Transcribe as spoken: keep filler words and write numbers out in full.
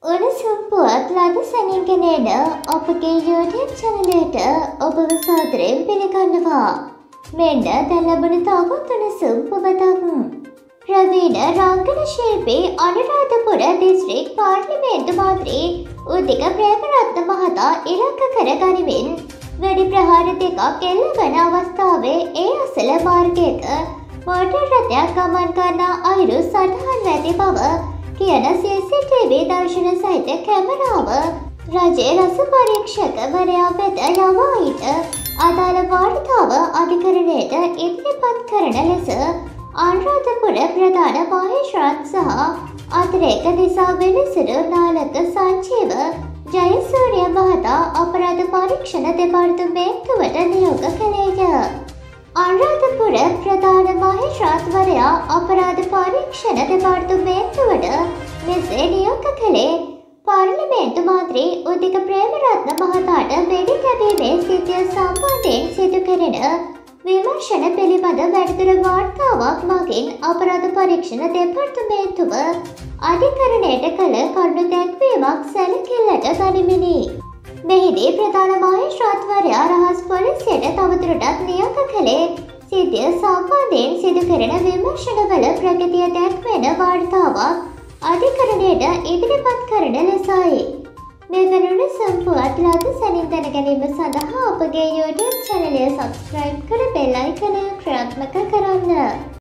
උණුසුම් පුවත් ලද සැනින් ගෙනෙන අපගේ YouTube channelයට ඔබව සාදරයෙන් පිළිගන්නවා. මෙන්න දැන් ලැබුණු තවත් උණුසුම් පුවතක්. ප්‍රවීණ රංගන ශිල්පී අනුරාධපුර දිස්ත්‍රික් පාර්ලිමේන්තු මන්ත්‍රී උදික ප්‍රේමරත්න මහතා ඉලක්ක කර ගනිමින් වෙඩි ප්‍රහාර දෙකක් එල්ලවන අවස්ථාවේ ඒ අසල මාර්ගයක මෝටර් රථයක් ගමන් කරන අයුරු සටහන් ඇති බව කියන C C T V දර්ශන සහිත කැමරාව රජයේ රස පරීක්ෂකවරයා වෙත යවා සිට අදාළ වාර්තාව අධිකරණයට ඉදිරිපත් කරන ලෙස අනුරාධපුර ප්‍රධාන මහේස්ත්‍රාත් සහ අතිරේක දිසා විනිසුරු නාලක සංජීව ජයසූරිය මහතා අපරාධ පරීක්ෂණ දෙපාර්තමේන්තුවට නියෝග කළේය. අනුරාධපුර ප්‍රධාන මහේස්ත්‍රාත්වරයා අපරාධ පරීක්ෂණ දෙපාර්තමේන්තුවට මෙසේ නියෝග කළේ පාර්ලිමේන්තු මන්ත්‍රී උදික ප්‍රේමරත්න මහතාට වෙඩි තැබීමේ සිද්ධිය සම්බන්ධයෙන් සිදු කෙරෙන විමර්ශන පිළිබඳ වැඩිදුර වාර්තාවක් මගින් අපරාධ පරීක්ෂණ දෙපාර්තමේන්තුව අධිකරණයට කළ කරුණු දැක්වීමක් සැලකිල්ලට ගනිමිනි. මෙහිදී ප්‍රධාන මහේස්ත්‍රාත්වරයා රහස් පොලිසියට තවදුරටත් නියෝග කළේ සිද්ධිය සම්බන්ධයෙන් සිදු කෙරෙන විමර්ශනවල ප්‍රගතිය දැක්වෙන වාර්තාවක් අධිකරණයට ඉදිරිපත් කරන ලෙසයි. මෙවැනි සම්පූර්ණ ලද සැනින් දැන ගැනීම සඳහා අපගේ YouTube channel එක subscribe කර bell icon එක ක්‍රියාත්මක කරන්න.